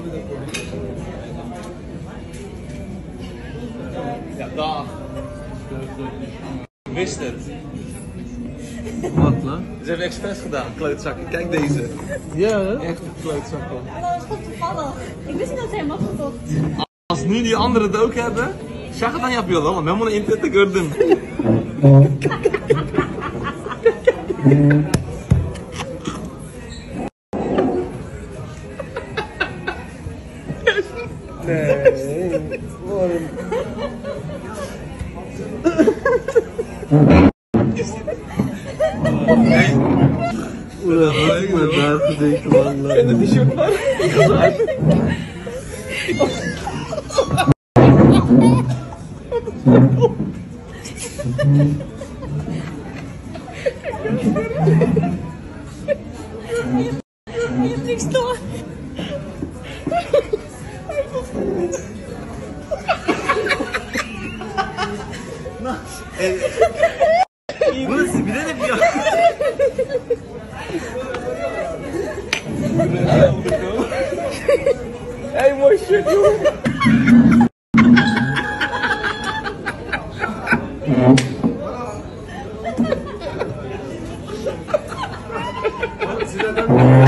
Ja, dag. Ik wist het. Wat lan? Ze hebben expres gedaan, klootzakken. Kijk deze. Ja hè? Echt een klootzakken. Oh, dat is goed toevallig. Ik wist niet dat hij hem had gekocht. Als nu die anderen het ook hebben, zeg het dan yapıyorlar ama ben bunu internette gördüm. Nee. Ulan ik ben daar verdikt man. En een t-shirt var. Je hebt niks door. Burası bir de yapıyor. Hey moşet yok. Sizlerden